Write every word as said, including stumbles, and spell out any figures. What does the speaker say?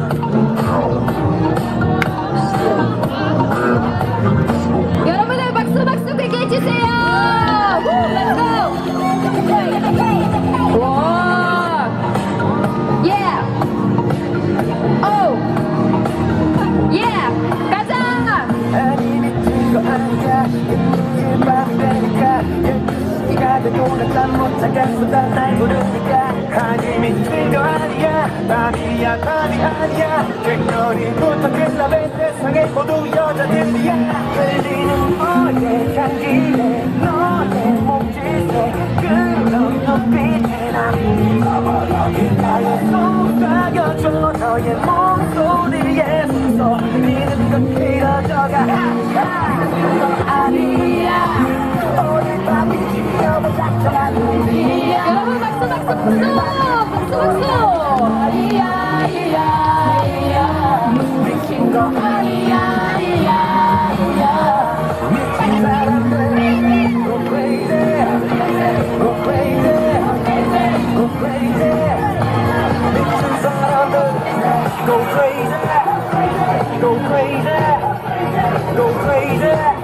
여러분들 박수 박수 크게 해주세요. Let's go. 와. Yeah. Oh. Yeah. 가자. 아니 미친 거 아니야. 예쁘게 밤이 되니까 예쁘게 돼도 난 잠 못 자겠어. 난 날 부르니까. 아니 미친 거 아니야. 밤이야 밤이 아니야. 객렬이부터 클럽의 세상에 모두 여자들이야. 끌리는 너의 향기에 너의 몸짓에 그런 눈빛에 난 나의 손 따겨줘. 너의 목소리에 숨소리는 건 길어져가. 너 아니야. 오늘 밤이 지겨워 작정한 우리야. 여러분 박수 박수 박수 박수 박수. 아니야 아니야 아니야. 미친 거 아니야 아니야 아니야. 미친 사람들 go crazy go crazy go crazy. 미친 사람들 go crazy go crazy go crazy.